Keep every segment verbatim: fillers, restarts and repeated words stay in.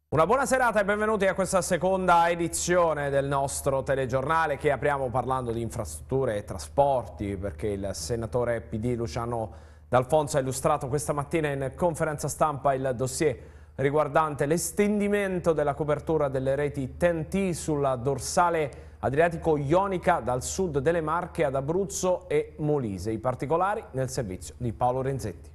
Una buona serata e benvenuti a questa seconda edizione del nostro telegiornale che apriamo parlando di infrastrutture e trasporti, perché il senatore P D Luciano D'Alfonso ha illustrato questa mattina in conferenza stampa il dossier riguardante l'estendimento della copertura delle reti T N T sulla dorsale adriatico-ionica dal sud delle Marche ad Abruzzo e Molise. I particolari nel servizio di Paolo Renzetti.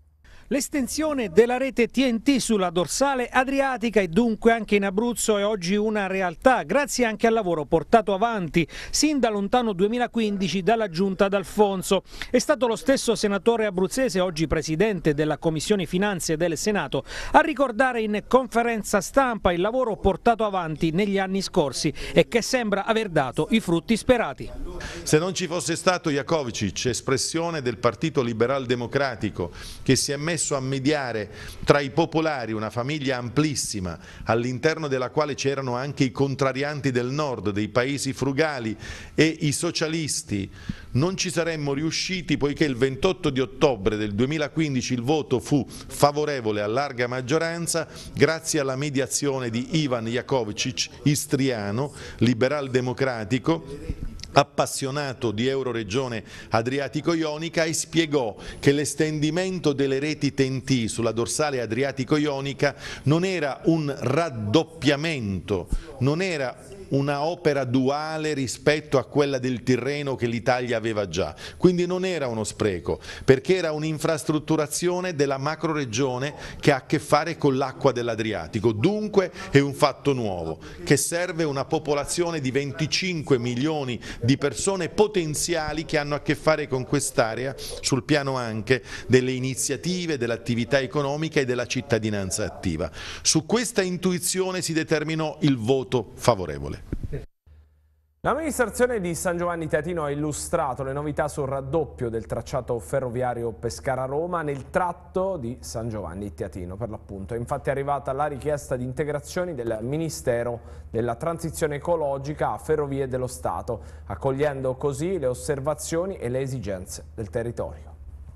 L'estensione della rete T N T sulla dorsale adriatica e dunque anche in Abruzzo è oggi una realtà, grazie anche al lavoro portato avanti sin da lontano duemilaquindici dalla Giunta D'Alfonso. È stato lo stesso senatore abruzzese, oggi presidente della Commissione Finanze del Senato, a ricordare in conferenza stampa il lavoro portato avanti negli anni scorsi e che sembra aver dato i frutti sperati. Se non ci fosse stato Jakovčić, espressione del Partito Liberal Democratico, che si è messo a mediare tra i popolari, una famiglia amplissima all'interno della quale c'erano anche i contrarianti del nord, dei paesi frugali e i socialisti, non ci saremmo riusciti, poiché il ventotto di ottobre del duemilaquindici il voto fu favorevole a larga maggioranza grazie alla mediazione di Ivan Jakovčić, istriano, liberal democratico, appassionato di Euroregione Adriatico-Ionica, e spiegò che l'estendimento delle reti T N T sulla dorsale Adriatico-Ionica non era un raddoppiamento, non era una opera duale rispetto a quella del Tirreno che l'Italia aveva già, quindi non era uno spreco, perché era un'infrastrutturazione della macroregione che ha a che fare con l'acqua dell'Adriatico. Dunque è un fatto nuovo che serve una popolazione di venticinque milioni di persone potenziali che hanno a che fare con quest'area sul piano anche delle iniziative, dell'attività economica e della cittadinanza attiva. Su questa intuizione si determinò il voto favorevole. L'amministrazione di San Giovanni Teatino ha illustrato le novità sul raddoppio del tracciato ferroviario Pescara-Roma nel tratto di San Giovanni Teatino, per l'appunto. È infatti arrivata la richiesta di integrazioni del Ministero della Transizione Ecologica a Ferrovie dello Stato, accogliendo così le osservazioni e le esigenze del territorio.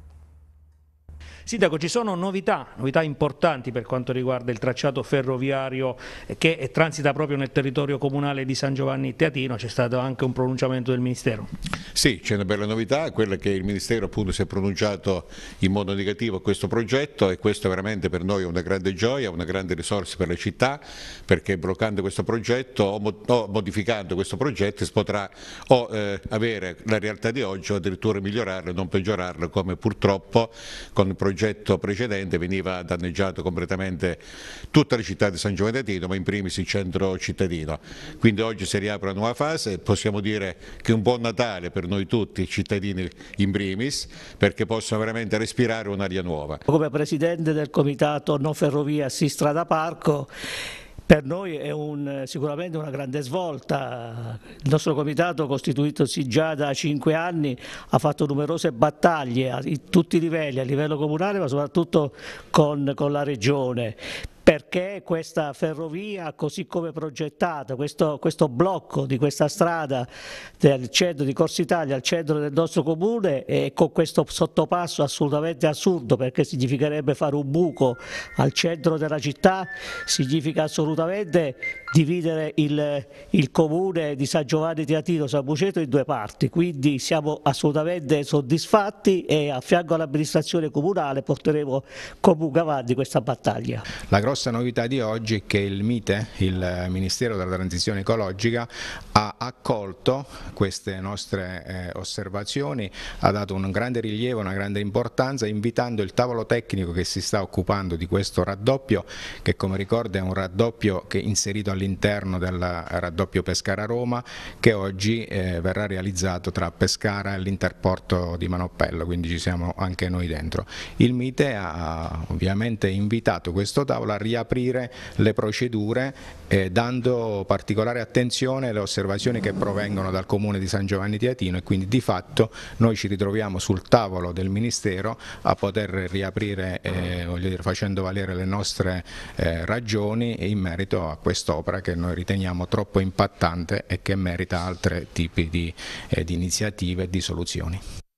Sindaco, ci sono novità, novità importanti per quanto riguarda il tracciato ferroviario che transita proprio nel territorio comunale di San Giovanni Teatino. C'è stato anche un pronunciamento del Ministero. Sì, c'è una bella novità, quella che il Ministero appunto si è pronunciato in modo negativo a questo progetto, e questo veramente per noi è una grande gioia, una grande risorsa per la città, perché bloccando questo progetto o modificando questo progetto si potrà o eh, avere la realtà di oggi o addirittura migliorarla, non peggiorarla, come purtroppo con il progetto precedente veniva danneggiato completamente tutta la città di San Giovanni Teatino, ma in primis il centro cittadino. Quindi oggi si riapre una nuova fase, possiamo dire che è un buon Natale per noi tutti, cittadini in primis, perché possono veramente respirare un'aria nuova. Come presidente del comitato No Ferrovia Sì Strada Parco, per noi è un, sicuramente una grande svolta. Il nostro comitato, costituitosi già da cinque anni, ha fatto numerose battaglie a tutti i livelli, a livello comunale ma soprattutto con, con la Regione, perché questa ferrovia così come progettata, questo, questo blocco di questa strada del centro di Corsa Italia al centro del nostro comune, e con questo sottopasso assolutamente assurdo, perché significherebbe fare un buco al centro della città, significa assolutamente dividere il, il comune di San Giovanni Teatino San Buceto in due parti. Quindi siamo assolutamente soddisfatti e a fianco all'amministrazione comunale porteremo comunque avanti questa battaglia. La grossa novità di oggi è che il MITE, il Ministero della Transizione Ecologica, ha accolto queste nostre eh, osservazioni, ha dato un grande rilievo, una grande importanza, invitando il tavolo tecnico che si sta occupando di questo raddoppio, che come ricordo è un raddoppio che è inserito all'interno del raddoppio Pescara-Roma, che oggi eh, verrà realizzato tra Pescara e l'interporto di Manoppello, quindi ci siamo anche noi dentro. Il MITE ha ovviamente invitato questo tavolo a riaprire le procedure, eh, dando particolare attenzione alle osservazioni che provengono dal Comune di San Giovanni Teatino, e quindi di fatto noi ci ritroviamo sul tavolo del Ministero a poter riaprire, eh, voglio dire, facendo valere le nostre eh, ragioni in merito a quest'opera che noi riteniamo troppo impattante e che merita altri tipi di, eh, di iniziative e di soluzioni.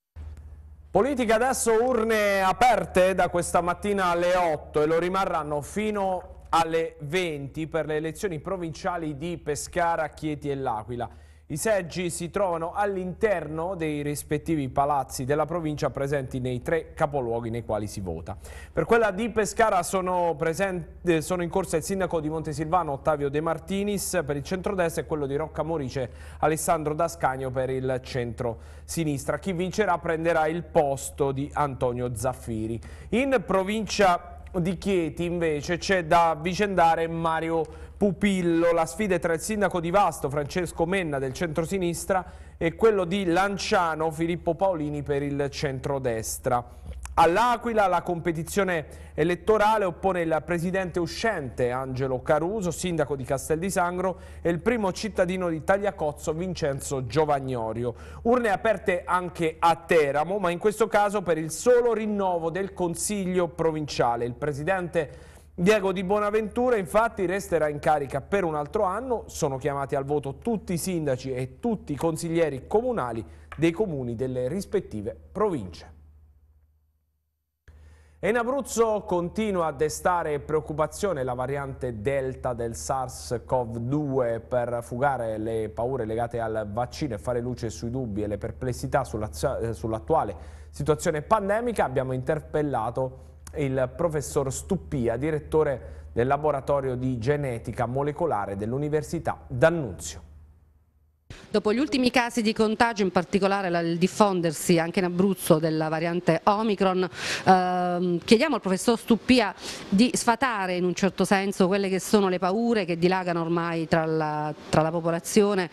Politica adesso, urne aperte da questa mattina alle otto e lo rimarranno fino alle venti per le elezioni provinciali di Pescara, Chieti e L'Aquila. I seggi si trovano all'interno dei rispettivi palazzi della provincia presenti nei tre capoluoghi nei quali si vota. Per quella di Pescara sono, presenti, sono in corsa il sindaco di Montesilvano Ottavio De Martinis per il centrodestra e quello di Roccamorice Alessandro D'Ascanio per il centro-sinistra. Chi vincerà prenderà il posto di Antonio Zaffiri. In provincia di Chieti invece c'è da avvicendare Mario Pupillo. La sfida è tra il sindaco di Vasto Francesco Menna del centrosinistra e quello di Lanciano Filippo Paolini per il centrodestra. All'Aquila la competizione elettorale oppone il presidente uscente Angelo Caruso, sindaco di Castel di Sangro, e il primo cittadino di Tagliacozzo Vincenzo Giovagnorio. Urne aperte anche a Teramo, ma in questo caso per il solo rinnovo del Consiglio provinciale. Il presidente Diego Di Bonaventura infatti resterà in carica per un altro anno. Sono chiamati al voto tutti i sindaci e tutti i consiglieri comunali dei comuni delle rispettive province. E in Abruzzo continua a destare preoccupazione la variante Delta del SARS-CoV due. Per fugare le paure legate al vaccino e fare luce sui dubbi e le perplessità sull'attuale situazione pandemica abbiamo interpellato il professor Stuppia, direttore del laboratorio di genetica molecolare dell'Università D'Annunzio. Dopo gli ultimi casi di contagio, in particolare il diffondersi anche in Abruzzo della variante Omicron, ehm, chiediamo al professor Stuppia di sfatare in un certo senso quelle che sono le paure che dilagano ormai tra la, tra la popolazione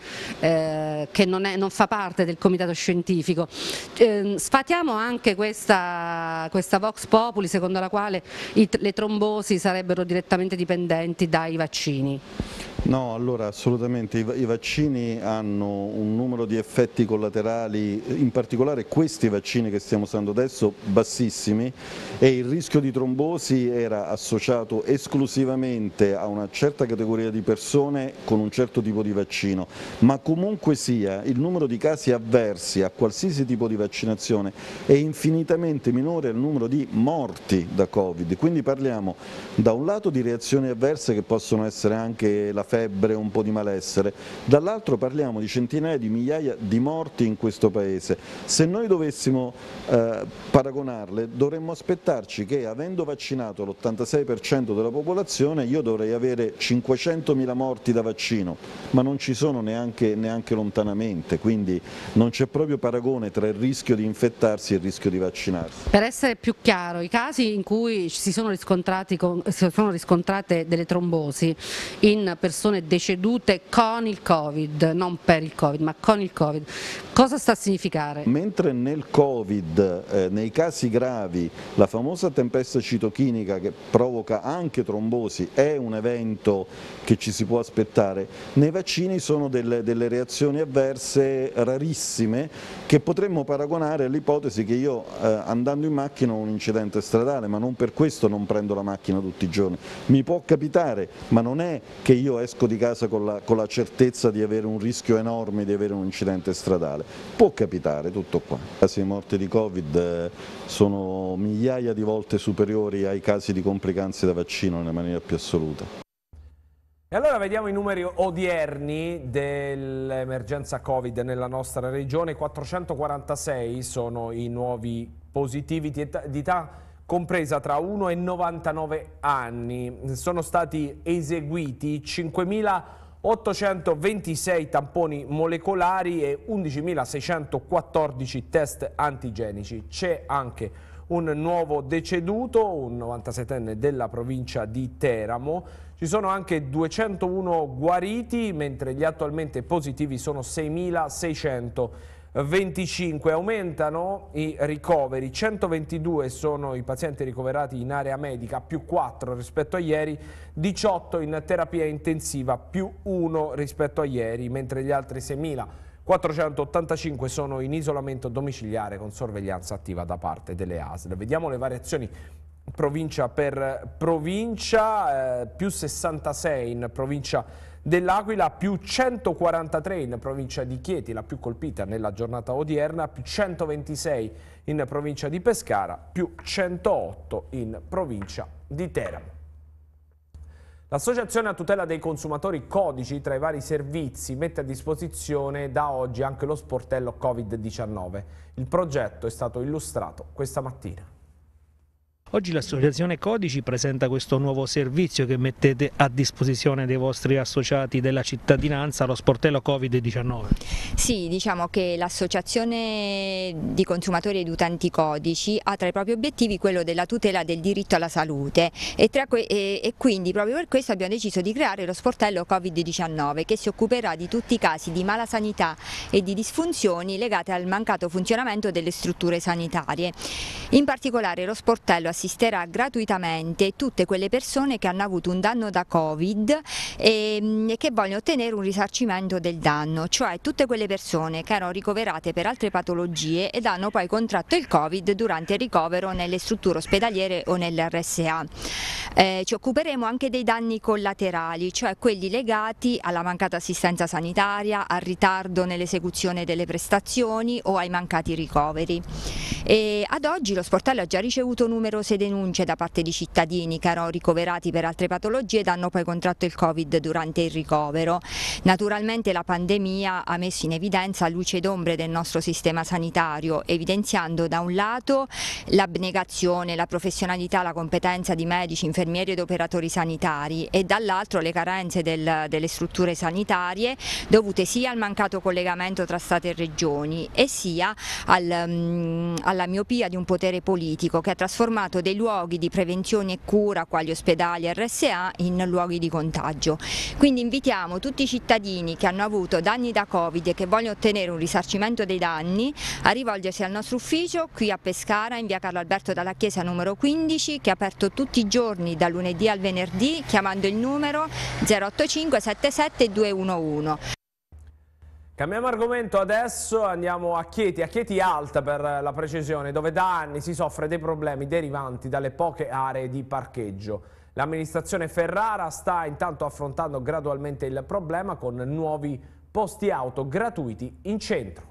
eh, che non, è, non fa parte del comitato scientifico. Eh, sfatiamo anche questa, questa Vox Populi secondo la quale i, le trombosi sarebbero direttamente dipendenti dai vaccini. No, allora assolutamente i, i vaccini hanno un numero di effetti collaterali, in particolare questi vaccini che stiamo usando adesso, bassissimi, e il rischio di trombosi era associato esclusivamente a una certa categoria di persone con un certo tipo di vaccino, ma comunque sia il numero di casi avversi a qualsiasi tipo di vaccinazione è infinitamente minore al numero di morti da Covid, quindi parliamo da un lato di reazioni avverse che possono essere anche la febbre, un po' di malessere, dall'altro parliamo di centinaia di migliaia di morti in questo paese. Se noi dovessimo eh, paragonarle dovremmo aspettarci che, avendo vaccinato l'ottantasei per cento della popolazione, io dovrei avere cinquecentomila morti da vaccino, ma non ci sono neanche, neanche lontanamente, quindi non c'è proprio paragone tra il rischio di infettarsi e il rischio di vaccinarsi. Per essere più chiaro, i casi in cui si sono, riscontrati con, si sono riscontrate delle trombosi in persone decedute con il Covid, non per il Covid, ma con il Covid, cosa sta a significare? Mentre nel Covid, eh, nei casi gravi, la famosa tempesta citochinica che provoca anche trombosi è un evento che ci si può aspettare, nei vaccini sono delle, delle reazioni avverse rarissime che potremmo paragonare all'ipotesi che io eh, andando in macchina ho un incidente stradale, ma non per questo non prendo la macchina tutti i giorni. Mi può capitare, ma non è che io esco di casa con la, con la certezza di avere un rischio enorme di avere un incidente stradale. Può capitare, tutto qua. I casi di morte di Covid sono migliaia di volte superiori ai casi di complicanze da vaccino nella maniera più assoluta. E allora vediamo i numeri odierni dell'emergenza Covid nella nostra regione. quattrocentoquarantasei sono i nuovi positivi di età, di età compresa tra uno e novantanove anni. Sono stati eseguiti cinquemilaottocentoventisei tamponi molecolari e undicimilaseicentoquattordici test antigenici. C'è anche un nuovo deceduto, un novantasettenne della provincia di Teramo. Ci sono anche duecentouno guariti, mentre gli attualmente positivi sono seimilaseicentoventicinque. Aumentano i ricoveri, centoventidue sono i pazienti ricoverati in area medica, più quattro rispetto a ieri, diciotto in terapia intensiva, più uno rispetto a ieri, mentre gli altri seimilaquattrocentottantacinque sono in isolamento domiciliare con sorveglianza attiva da parte delle A S L. Vediamo le variazioni provincia per provincia, eh, più sessantasei in provincia dell'Aquila, più centoquarantatré in provincia di Chieti, la più colpita nella giornata odierna, più centoventisei in provincia di Pescara, più centootto in provincia di Teramo. L'associazione a tutela dei consumatori Codici, tra i vari servizi, mette a disposizione da oggi anche lo sportello Covid diciannove. Il progetto è stato illustrato questa mattina. Oggi l'associazione Codici presenta questo nuovo servizio che mettete a disposizione dei vostri associati della cittadinanza, lo sportello Covid diciannove. Sì, diciamo che l'associazione di consumatori ed utenti Codici ha tra i propri obiettivi quello della tutela del diritto alla salute e, tra que e, e quindi proprio per questo abbiamo deciso di creare lo sportello Covid diciannove che si occuperà di tutti i casi di malasanità e di disfunzioni legate al mancato funzionamento delle strutture sanitarie. In particolare lo sportello assisterà gratuitamente tutte quelle persone che hanno avuto un danno da Covid e, e che vogliono ottenere un risarcimento del danno, cioè tutte quelle persone che erano ricoverate per altre patologie ed hanno poi contratto il Covid durante il ricovero nelle strutture ospedaliere o nell'R S A. Eh, ci occuperemo anche dei danni collaterali, cioè quelli legati alla mancata assistenza sanitaria, al ritardo nell'esecuzione delle prestazioni o ai mancati ricoveri. E ad oggi lo sportello ha già ricevuto numerose denunce da parte di cittadini che erano ricoverati per altre patologie ed hanno poi contratto il Covid durante il ricovero. Naturalmente la pandemia ha messo in evidenza luci ed ombre del nostro sistema sanitario, evidenziando da un lato l'abnegazione, la professionalità, la competenza di medici, infermieri ed operatori sanitari e dall'altro le carenze del, delle strutture sanitarie dovute sia al mancato collegamento tra Stato e Regioni e sia al, um, alla miopia di un potere politico che ha trasformato dei luoghi di prevenzione e cura quali ospedali e R S A in luoghi di contagio. Quindi invitiamo tutti i cittadini che hanno avuto danni da Covid e che vogliono ottenere un risarcimento dei danni a rivolgersi al nostro ufficio qui a Pescara in via Carlo Alberto dalla Chiesa numero quindici, che è aperto tutti i giorni dal lunedì al venerdì chiamando il numero zero otto cinque sette sette due uno uno. Cambiamo argomento adesso, andiamo a Chieti, a Chieti Alta per la precisione, dove da anni si soffre dei problemi derivanti dalle poche aree di parcheggio. L'amministrazione Ferrara sta intanto affrontando gradualmente il problema con nuovi posti auto gratuiti in centro.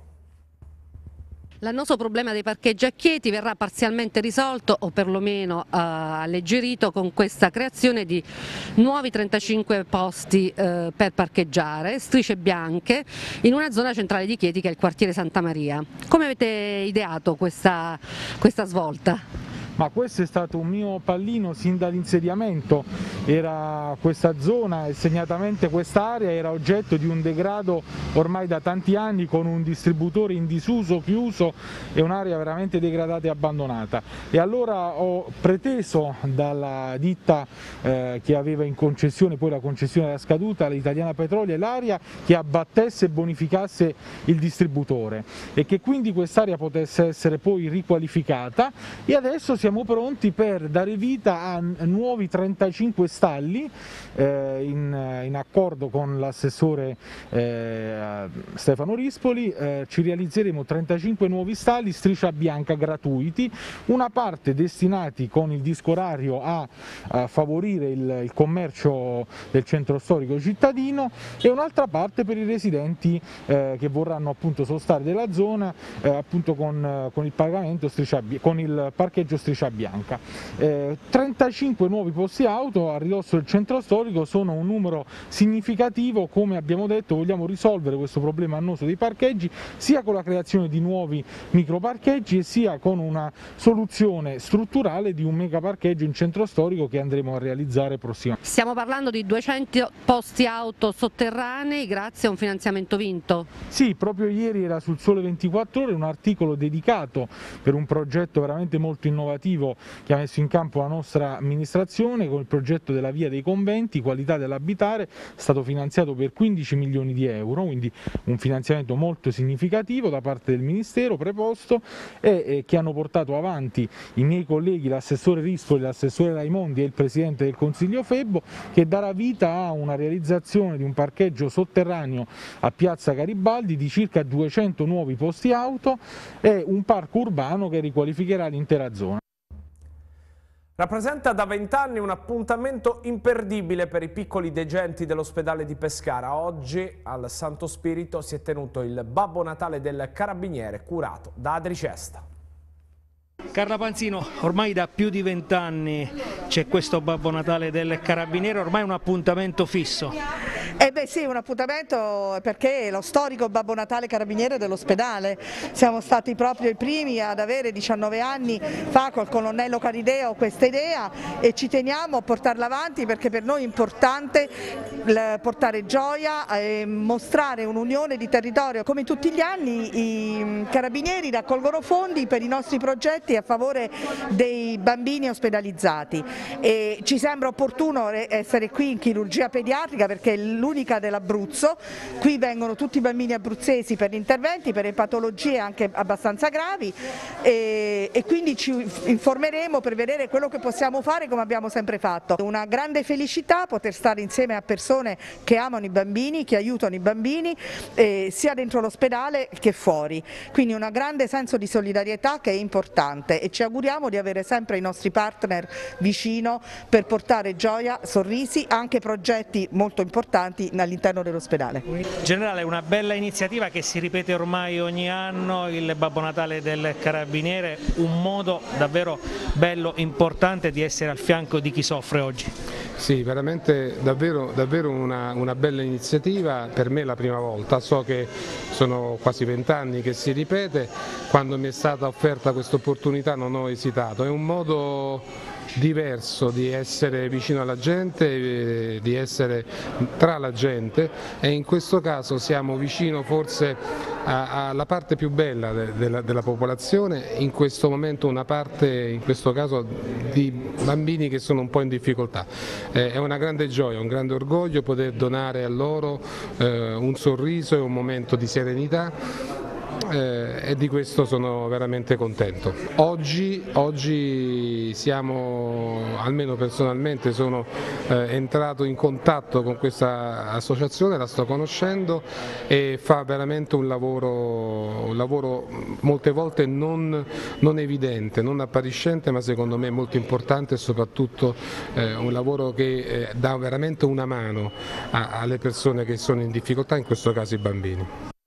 L'annoso problema dei parcheggi a Chieti verrà parzialmente risolto o perlomeno eh, alleggerito con questa creazione di nuovi trentacinque posti eh, per parcheggiare, strisce bianche, in una zona centrale di Chieti che è il quartiere Santa Maria. Come avete ideato questa, questa svolta? Ma questo è stato un mio pallino sin dall'insediamento, era questa zona e segnatamente quest'area era oggetto di un degrado ormai da tanti anni con un distributore in disuso, chiuso e un'area veramente degradata e abbandonata. E allora ho preteso dalla ditta eh, che aveva in concessione, poi la concessione era scaduta, l'Italiana Petroli, l'area che abbattesse e bonificasse il distributore e che quindi quest'area potesse essere poi riqualificata e adesso siamo Siamo pronti per dare vita a nuovi trentacinque stalli eh, in, in accordo con l'assessore eh, Stefano Rispoli. Eh, ci realizzeremo trentacinque nuovi stalli striscia bianca gratuiti, una parte destinati con il disco orario a, a favorire il, il commercio del centro storico cittadino e un'altra parte per i residenti eh, che vorranno appunto sostare della zona eh, appunto con, con il pagamento striscia, con il parcheggio striscia bianca. Eh, trentacinque nuovi posti auto a ridosso del centro storico sono un numero significativo. Come abbiamo detto, vogliamo risolvere questo problema annoso dei parcheggi sia con la creazione di nuovi microparcheggi e sia con una soluzione strutturale di un mega parcheggio in centro storico che andremo a realizzare prossimamente. Stiamo parlando di duecento posti auto sotterranei grazie a un finanziamento vinto? Sì, proprio ieri era sul Sole ventiquattro Ore un articolo dedicato per un progetto veramente molto innovativo che ha messo in campo la nostra amministrazione con il progetto della Via dei Conventi, qualità dell'abitare, è stato finanziato per quindici milioni di euro, quindi un finanziamento molto significativo da parte del Ministero preposto e eh, che hanno portato avanti i miei colleghi, l'assessore Rispoli, l'assessore Raimondi e il Presidente del Consiglio Febbo, che darà vita a una realizzazione di un parcheggio sotterraneo a Piazza Garibaldi di circa duecento nuovi posti auto e un parco urbano che riqualificherà l'intera zona. Rappresenta da vent'anni un appuntamento imperdibile per i piccoli degenti dell'ospedale di Pescara. Oggi al Santo Spirito si è tenuto il Babbo Natale del Carabiniere, curato da Adri Cesta. Carla Panzino, ormai da più di vent'anni c'è questo Babbo Natale del Carabiniere, ormai è un appuntamento fisso. Eh beh sì, un appuntamento perché è lo storico Babbo Natale Carabiniere dell'ospedale. Siamo stati proprio i primi ad avere diciannove anni fa col colonnello Carideo questa idea e ci teniamo a portarla avanti perché per noi è importante portare gioia e mostrare un'unione di territorio. Come tutti gli anni i carabinieri raccolgono fondi per i nostri progetti a favore dei bambini ospedalizzati e ci sembra opportuno essere qui in chirurgia pediatrica perché è l'unica dell'Abruzzo, qui vengono tutti i bambini abruzzesi per gli interventi, per le patologie anche abbastanza gravi e, e quindi ci informeremo per vedere quello che possiamo fare come abbiamo sempre fatto. Una grande felicità poter stare insieme a persone che amano i bambini, che aiutano i bambini eh, sia dentro l'ospedale che fuori, quindi un grande senso di solidarietà che è importante e ci auguriamo di avere sempre i nostri partner vicino per portare gioia, sorrisi, anche progetti molto importanti all'interno dell'ospedale. Generale, una bella iniziativa che si ripete ormai ogni anno, il Babbo Natale del Carabiniere, un modo davvero bello, importante di essere al fianco di chi soffre oggi. Sì, veramente davvero, davvero una, una bella iniziativa, per me è la prima volta, so che sono quasi vent'anni che si ripete, quando mi è stata offerta questa opportunità non ho esitato, è un modo diverso di essere vicino alla gente, di essere tra la gente e in questo caso siamo vicino forse alla parte più bella de, de, della popolazione, in questo momento una parte, in questo caso di bambini che sono un po' in difficoltà. Eh, è una grande gioia, un grande orgoglio poter donare a loro eh, un sorriso e un momento di serenità. Eh, e di questo sono veramente contento. Oggi, oggi siamo, almeno personalmente sono eh, entrato in contatto con questa associazione, la sto conoscendo e fa veramente un lavoro, un lavoro molte volte non, non evidente, non appariscente, ma secondo me molto importante e soprattutto eh, un lavoro che eh, dà veramente una mano a, alle persone che sono in difficoltà, in questo caso i bambini.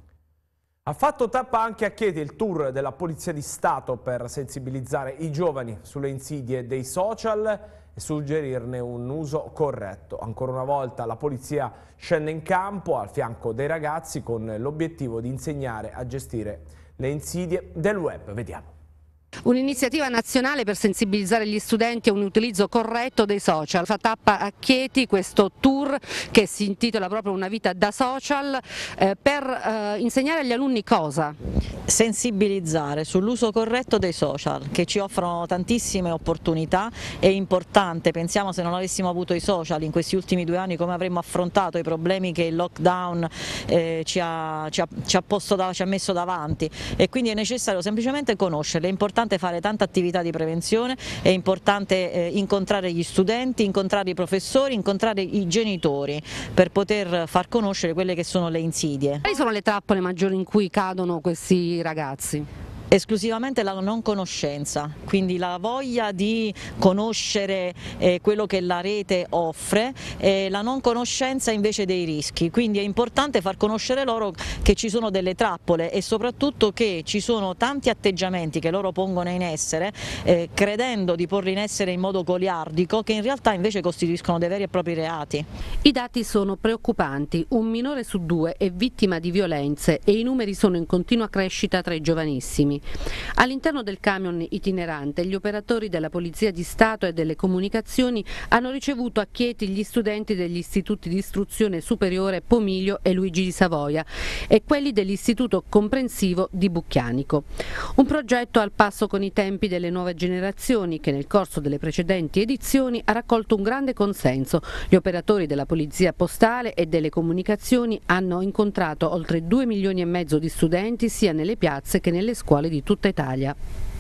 Ha fatto tappa anche a Chieti il tour della Polizia di Stato per sensibilizzare i giovani sulle insidie dei social e suggerirne un uso corretto. Ancora una volta la Polizia scende in campo al fianco dei ragazzi con l'obiettivo di insegnare a gestire le insidie del web. Vediamo. Un'iniziativa nazionale per sensibilizzare gli studenti a un utilizzo corretto dei social. Fa tappa a Chieti questo tour che si intitola proprio Una vita da social eh, per eh, insegnare agli alunni cosa? Sensibilizzare sull'uso corretto dei social che ci offrono tantissime opportunità. È importante, pensiamo se non avessimo avuto i social in questi ultimi due anni come avremmo affrontato i problemi che il lockdown eh, ci, ha, ci, ha, ci, ha posto da, ci ha messo davanti e quindi è necessario semplicemente conoscerle. È importante fare tanta attività di prevenzione, è importante eh, incontrare gli studenti, incontrare i professori, incontrare i genitori per poter far conoscere quelle che sono le insidie. Quali sono le trappole maggiori in cui cadono questi ragazzi? Esclusivamente la non conoscenza, quindi la voglia di conoscere eh, quello che la rete offre e la non conoscenza invece dei rischi, quindi è importante far conoscere loro che ci sono delle trappole e soprattutto che ci sono tanti atteggiamenti che loro pongono in essere eh, credendo di porli in essere in modo goliardico che in realtà invece costituiscono dei veri e propri reati. I dati sono preoccupanti, un minore su due è vittima di violenze e i numeri sono in continua crescita tra i giovanissimi. All'interno del camion itinerante gli operatori della Polizia di Stato e delle Comunicazioni hanno ricevuto a Chieti gli studenti degli istituti di istruzione superiore Pomiglio e Luigi di Savoia e quelli dell'Istituto Comprensivo di Bucchianico. Un progetto al passo con i tempi delle nuove generazioni che nel corso delle precedenti edizioni ha raccolto un grande consenso. Gli operatori della Polizia Postale e delle Comunicazioni hanno incontrato oltre due milioni e mezzo di studenti sia nelle piazze che nelle scuole di tutta Italia.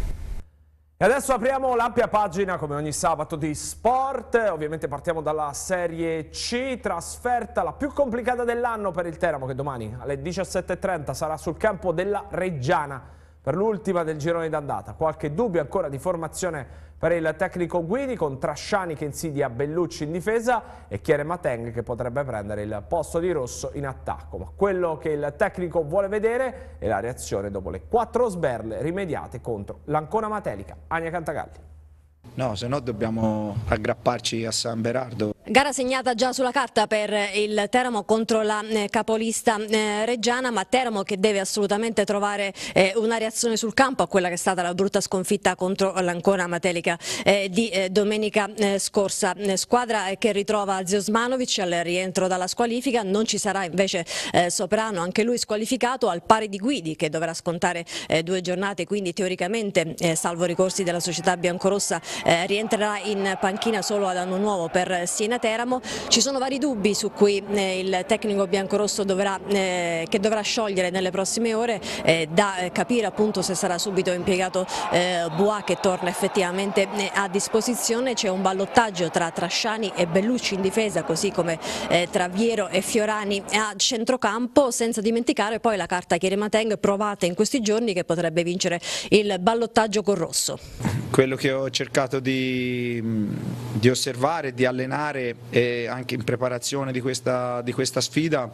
E adesso apriamo l'ampia pagina come ogni sabato di sport, ovviamente partiamo dalla Serie C, trasferta la più complicata dell'anno per il Teramo che domani alle diciassette e trenta sarà sul campo della Reggiana per l'ultima del girone d'andata. Qualche dubbio ancora di formazione per il tecnico Guidi, con Trasciani che insidia Bellucci in difesa e Chiere-Mateng che potrebbe prendere il posto di Rosso in attacco. Ma quello che il tecnico vuole vedere è la reazione dopo le quattro sberle rimediate contro l'Ancona Matelica. Ania Cantagalli. No, se no dobbiamo aggrapparci a San Berardo. Gara segnata già sulla carta per il Teramo contro la eh, capolista eh, reggiana, ma Teramo che deve assolutamente trovare eh, una reazione sul campo a quella che è stata la brutta sconfitta contro l'Ancona Matelica eh, di eh, domenica eh, scorsa. Eh, squadra che ritrova Ziosmanovic al rientro dalla squalifica, non ci sarà invece eh, Soprano, anche lui squalificato, al pari di Guidi che dovrà scontare eh, due giornate, quindi teoricamente eh, salvo ricorsi della società biancorossa eh, rientrerà in panchina solo ad anno nuovo per Siena Teramo. Ci sono vari dubbi su cui eh, il tecnico biancorosso dovrà, eh, che dovrà sciogliere nelle prossime ore, eh, da eh, capire appunto se sarà subito impiegato eh, Bois che torna effettivamente eh, a disposizione. C'è un ballottaggio tra Trasciani e Bellucci in difesa, così come eh, tra Viero e Fiorani a centrocampo, senza dimenticare poi la carta Chiere-Mateng provata in questi giorni, che potrebbe vincere il ballottaggio con Rosso. Quello che ho cercato di, di osservare, di allenare e anche in preparazione di questa, di questa sfida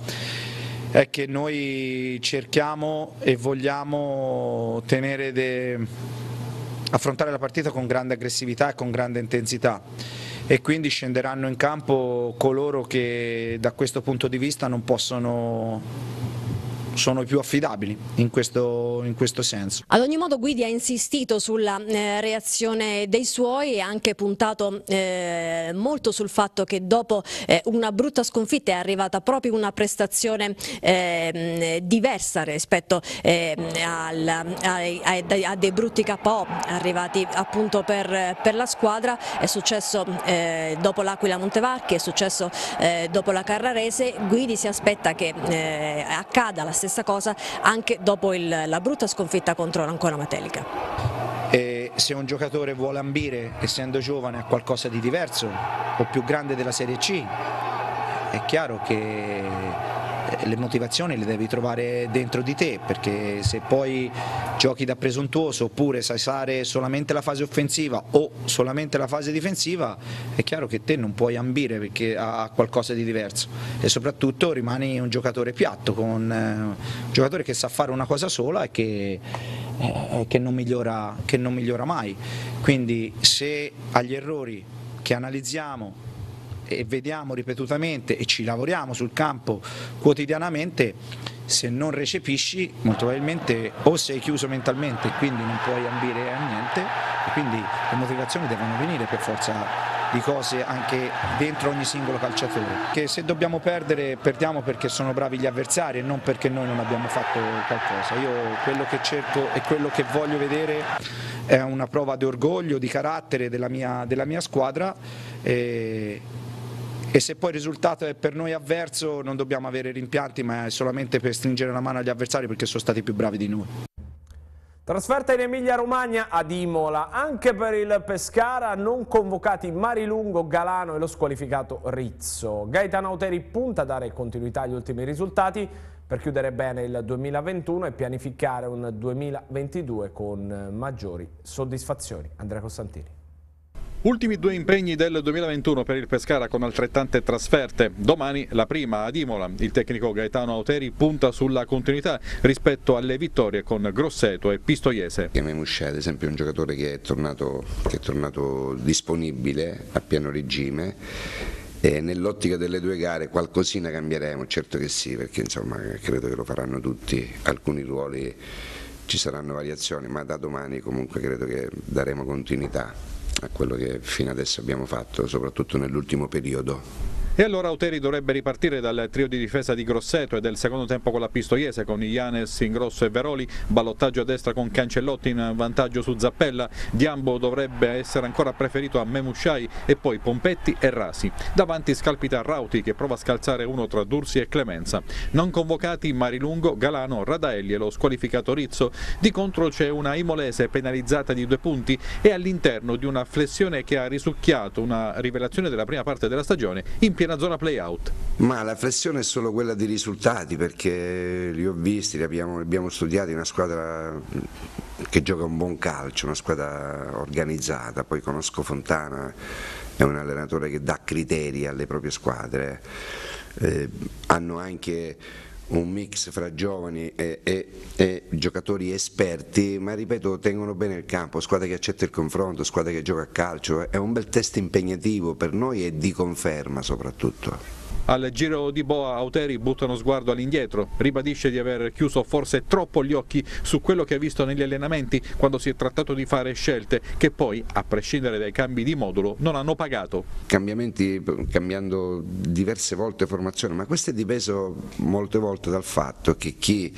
è che noi cerchiamo e vogliamo tenere de, affrontare la partita con grande aggressività e con grande intensità, e quindi scenderanno in campo coloro che da questo punto di vista non possono sono i più affidabili in questo, in questo senso. Ad ogni modo Guidi ha insistito sulla eh, reazione dei suoi e ha anche puntato eh, molto sul fatto che dopo eh, una brutta sconfitta è arrivata proprio una prestazione eh, diversa rispetto eh, al, a, a, a dei brutti K O arrivati appunto per, per la squadra. È successo eh, dopo l'Aquila Montevarchi, è successo eh, dopo la Carrarese. Guidi si aspetta che eh, accada la stessa cosa anche dopo il, la brutta sconfitta contro l'Ancona Matelica. E se un giocatore vuole ambire, essendo giovane, a qualcosa di diverso o più grande della Serie C, è chiaro che le motivazioni le devi trovare dentro di te, perché se poi giochi da presuntuoso oppure sai fare solamente la fase offensiva o solamente la fase difensiva, è chiaro che te non puoi ambire perché a qualcosa di diverso, e soprattutto rimani un giocatore piatto, con un giocatore che sa fare una cosa sola e che, eh, che, non migliora, che non migliora mai. Quindi se agli errori che analizziamo e vediamo ripetutamente e ci lavoriamo sul campo quotidianamente, se non recepisci molto probabilmente o sei chiuso mentalmente e quindi non puoi ambire a niente, e quindi le motivazioni devono venire per forza di cose anche dentro ogni singolo calciatore. Che se dobbiamo perdere, perdiamo perché sono bravi gli avversari e non perché noi non abbiamo fatto qualcosa. Io quello che cerco e quello che voglio vedere è una prova di orgoglio, di carattere della mia, della mia squadra, e, e se poi il risultato è per noi avverso non dobbiamo avere rimpianti, ma è solamente per stringere la mano agli avversari perché sono stati più bravi di noi. Trasferta in Emilia-Romagna ad Imola, anche per il Pescara non convocati Marilungo, Galano e lo squalificato Rizzo. Gaetano Auteri punta a dare continuità agli ultimi risultati per chiudere bene il duemilaventuno e pianificare un duemilaventidue con maggiori soddisfazioni. Andrea Costantini. Ultimi due impegni del duemilaventuno per il Pescara con altrettante trasferte. Domani la prima ad Imola. Il tecnico Gaetano Auteri punta sulla continuità rispetto alle vittorie con Grosseto e Pistoiese. Memuscia ad esempio è un giocatore che è tornato, che è tornato disponibile a pieno regime. E nell'ottica delle due gare qualcosina cambieremo, certo che sì, perché insomma credo che lo faranno tutti. Alcuni ruoli ci saranno variazioni, ma da domani comunque credo che daremo continuità a quello che fino adesso abbiamo fatto, soprattutto nell'ultimo periodo. E allora Auteri dovrebbe ripartire dal trio di difesa di Grosseto e del secondo tempo con la Pistoiese, con Ianes, Ingrosso e Veroli, ballottaggio a destra con Cancellotti in vantaggio su Zappella, Diambo dovrebbe essere ancora preferito a Memusciai e poi Pompetti e Rasi. Davanti scalpita Rauti che prova a scalzare uno tra Dursi e Clemenza. Non convocati Marilungo, Galano, Radaelli e lo squalificato Rizzo. Di contro c'è una Imolese penalizzata di due punti e all'interno di una flessione che ha risucchiato una rivelazione della prima parte della stagione in piena piena zona play-out. Ma la flessione è solo quella di risultati, perché li ho visti, li abbiamo, li abbiamo studiati, una squadra che gioca un buon calcio, una squadra organizzata, poi conosco Fontana, è un allenatore che dà criteri alle proprie squadre, eh, hanno anche un mix fra giovani e, e, e giocatori esperti, ma ripeto, tengono bene il campo, squadra che accetta il confronto, squadra che gioca a calcio, è un bel test impegnativo per noi e di conferma soprattutto. Al giro di boa Auteri butta uno sguardo all'indietro, ribadisce di aver chiuso forse troppo gli occhi su quello che ha visto negli allenamenti quando si è trattato di fare scelte che poi, a prescindere dai cambi di modulo, non hanno pagato. Cambiamenti, cambiando diverse volte formazione, ma questo è dipeso molte volte dal fatto che chi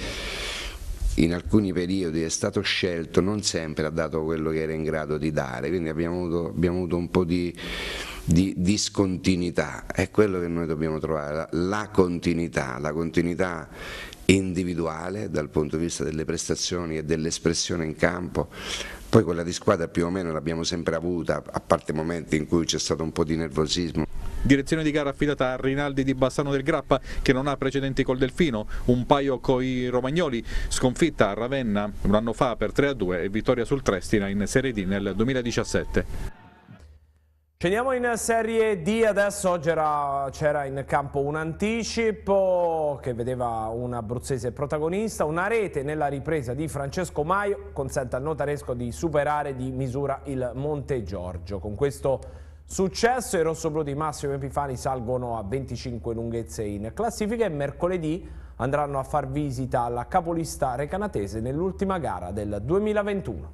in alcuni periodi è stato scelto non sempre ha dato quello che era in grado di dare, quindi abbiamo avuto, abbiamo avuto un po' di di discontinuità, è quello che noi dobbiamo trovare, la, la continuità, la continuità individuale dal punto di vista delle prestazioni e dell'espressione in campo, poi quella di squadra più o meno l'abbiamo sempre avuta, a parte momenti in cui c'è stato un po' di nervosismo. Direzione di gara affidata a Rinaldi di Bassano del Grappa, che non ha precedenti col Delfino, un paio coi romagnoli, sconfitta a Ravenna un anno fa per tre a due e vittoria sul Trestina in Serie D nel duemiladiciassette. Scendiamo in Serie D adesso. Oggi c'era in campo un anticipo che vedeva un abruzzese protagonista, una rete nella ripresa di Francesco Maio consente al notaresco di superare di misura il Montegiorgio. Con questo successo i rossoblù di Massimo Epifani salgono a venticinque lunghezze in classifica e mercoledì andranno a far visita alla capolista recanatese nell'ultima gara del duemilaventuno.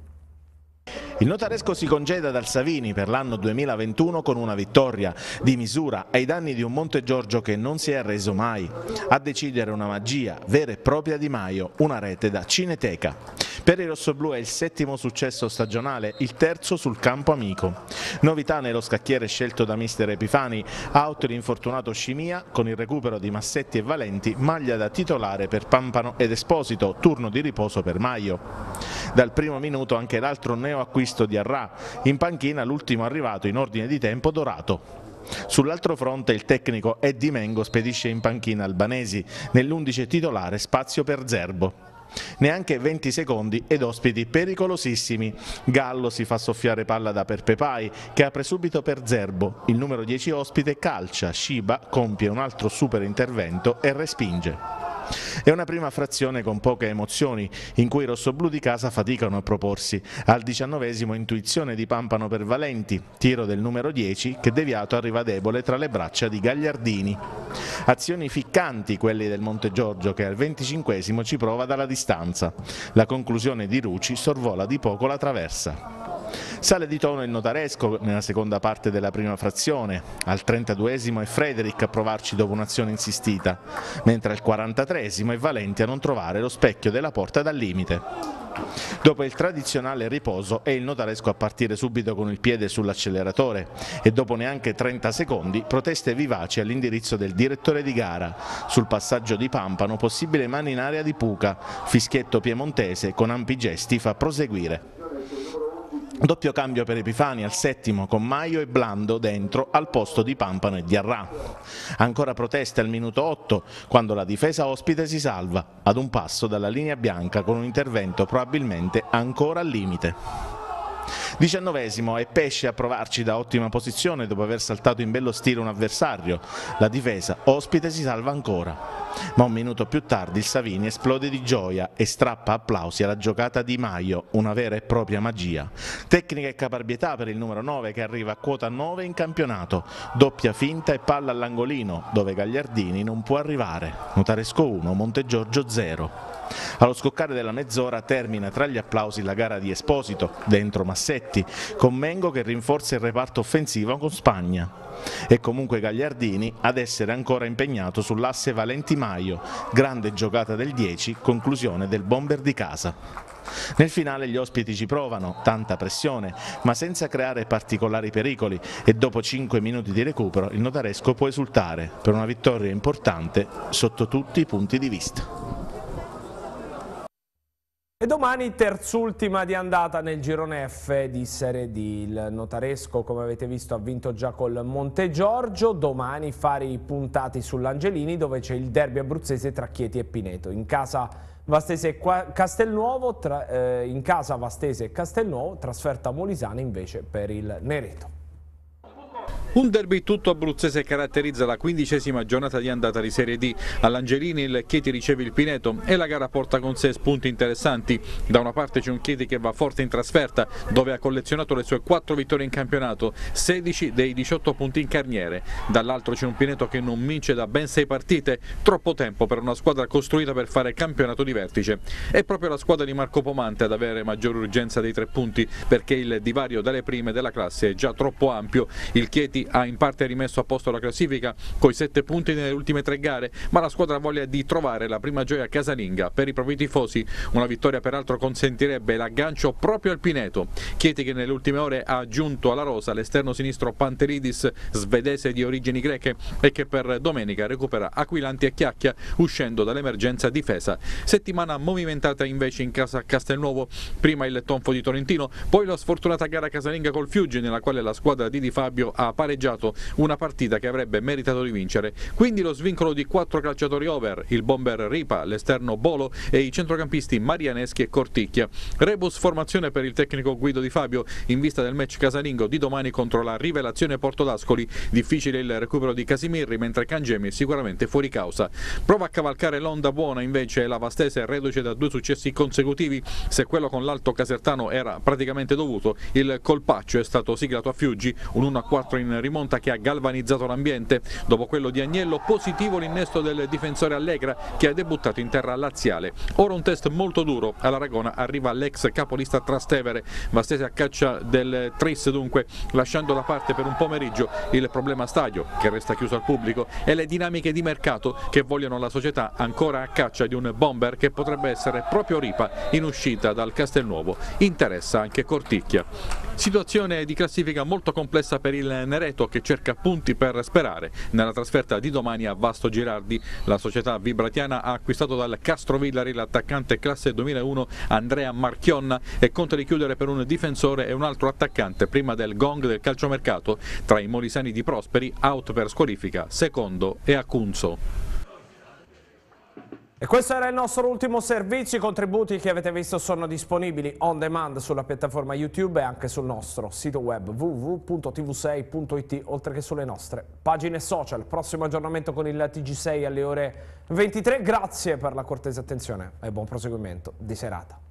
Il notaresco si congeda dal Savini per l'anno duemilaventuno con una vittoria di misura ai danni di un Montegiorgio che non si è arreso mai. A decidere una magia vera e propria di Maio, una rete da cineteca. Per i rossoblù è il settimo successo stagionale, il terzo sul campo amico. Novità nello scacchiere scelto da mister Epifani, out l'infortunato Scimia con il recupero di Massetti e Valenti, maglia da titolare per Pampano ed Esposito, turno di riposo per Maio. Dal primo minuto anche l'altro neoacquisto di Arrà, in panchina l'ultimo arrivato in ordine di tempo Dorato. Sull'altro fronte il tecnico Eddie Mengo spedisce in panchina Albanesi, nell'undice titolare spazio per Zerbo. Neanche venti secondi ed ospiti pericolosissimi. Gallo si fa soffiare palla da Perpepai che apre subito per Zerbo, il numero dieci ospite calcia, Shiba compie un altro super intervento e respinge. È una prima frazione con poche emozioni, in cui i rossoblù di casa faticano a proporsi. Al diciannovesimo intuizione di Pampano per Valenti, tiro del numero dieci che deviato arriva debole tra le braccia di Gagliardini. Azioni ficcanti quelli del Montegiorgio che al venticinquesimo ci prova dalla distanza. La conclusione di Ruci sorvola di poco la traversa. Sale di tono il notaresco nella seconda parte della prima frazione, al trentaduesimo è Frederick a provarci dopo un'azione insistita, mentre al quarantatreesimo è Valenti a non trovare lo specchio della porta dal limite. Dopo il tradizionale riposo è il notaresco a partire subito con il piede sull'acceleratore e dopo neanche trenta secondi proteste vivaci all'indirizzo del direttore di gara. Sul passaggio di Pampano possibile mano in area di Puca, fischietto piemontese con ampi gesti fa proseguire. Doppio cambio per Epifani al settimo con Maio e Blando dentro al posto di Pampano e Diarrà. Ancora proteste al minuto otto quando la difesa ospite si salva ad un passo dalla linea bianca con un intervento probabilmente ancora al limite. diciannovesimo è Pesce a provarci da ottima posizione dopo aver saltato in bello stile un avversario. La difesa ospite si salva ancora. Ma un minuto più tardi il Savini esplode di gioia e strappa applausi alla giocata di Maio, una vera e propria magia. Tecnica e caparbietà per il numero nove che arriva a quota nove in campionato. Doppia finta e palla all'angolino dove Gagliardini non può arrivare. Notaresco uno, Montegiorgio zero. Allo scoccare della mezz'ora termina tra gli applausi la gara di Esposito, dentro Massetti, con Mengo che rinforza il reparto offensivo con Spagna. E comunque Gagliardini ad essere ancora impegnato sull'asse Valenti-Maio, grande giocata del dieci, conclusione del bomber di casa. Nel finale gli ospiti ci provano, tanta pressione, ma senza creare particolari pericoli e dopo cinque minuti di recupero il notaresco può esultare per una vittoria importante sotto tutti i punti di vista. E domani terzultima di andata nel girone F di Serie D. Il Notaresco, come avete visto, ha vinto già col Montegiorgio. Domani fari puntati sull'Angelini, dove c'è il derby abruzzese tra Chieti e Pineto. In casa Vastese e Castelnuovo, tra, eh, in casa Vastese e Castelnuovo, trasferta molisana invece per il Nereto. Un derby tutto abruzzese caratterizza la quindicesima giornata di andata di Serie D. All'Angelini il Chieti riceve il Pineto e la gara porta con sé spunti interessanti. Da una parte c'è un Chieti che va forte in trasferta, dove ha collezionato le sue quattro vittorie in campionato, sedici dei diciotto punti in carniere. Dall'altro c'è un Pineto che non vince da ben sei partite, troppo tempo per una squadra costruita per fare campionato di vertice. È proprio la squadra di Marco Pomante ad avere maggiore urgenza dei tre punti, perché il divario dalle prime della classe è già troppo ampio. Il Chieti ha in parte rimesso a posto la classifica coi sette punti nelle ultime tre gare, ma la squadra ha voglia di trovare la prima gioia casalinga. Per i propri tifosi una vittoria peraltro consentirebbe l'aggancio proprio al Pineto. Chieti che nelle ultime ore ha aggiunto alla rosa l'esterno sinistro Panteridis, svedese di origini greche, e che per domenica recupera Aquilante e Chiacchia uscendo dall'emergenza difesa. Settimana movimentata invece in casa a Castelnuovo, prima il tonfo di Tolentino, poi la sfortunata gara casalinga col Fiuggi, nella quale la squadra di Di Fabio ha pareggiato una partita che avrebbe meritato di vincere. Quindi lo svincolo di quattro calciatori over, il bomber Ripa, l'esterno Bolo e i centrocampisti Marianeschi e Corticchia. Rebus formazione per il tecnico Guido Di Fabio in vista del match casalingo di domani contro la rivelazione Portodascoli. Difficile il recupero di Casimirri, mentre Cangemi è sicuramente fuori causa. Prova a cavalcare l'onda buona invece la Vastese, reduce da due successi consecutivi. Se quello con l'Alto Casertano era praticamente dovuto, il colpaccio è stato siglato a Fiuggi, un uno a quattro in rimonta che ha galvanizzato l'ambiente. Dopo quello di Agnello, positivo l'innesto del difensore Allegra che ha debuttato in terra laziale. Ora un test molto duro, all'Aragona arriva l'ex capolista Trastevere. Vastese a caccia del Tris dunque, lasciando da parte per un pomeriggio il problema stadio che resta chiuso al pubblico e le dinamiche di mercato che vogliono la società ancora a caccia di un bomber che potrebbe essere proprio Ripa in uscita dal Castelnuovo. Interessa anche Corticchia. Situazione di classifica molto complessa per il Nereto che cerca punti per sperare nella trasferta di domani a Vasto Girardi. La società vibratiana ha acquistato dal Castrovillari l'attaccante classe duemilauno Andrea Marchionna e conta di chiudere per un difensore e un altro attaccante prima del gong del calciomercato. Tra i molisani di Prosperi, out per squalifica Secondo e Acunzo. E questo era il nostro ultimo servizio. I contributi che avete visto sono disponibili on demand sulla piattaforma YouTube e anche sul nostro sito web w w w punto t v sei punto i t, oltre che sulle nostre pagine social. Prossimo aggiornamento con il T G sei alle ore ventitré. Grazie per la cortese attenzione e buon proseguimento di serata.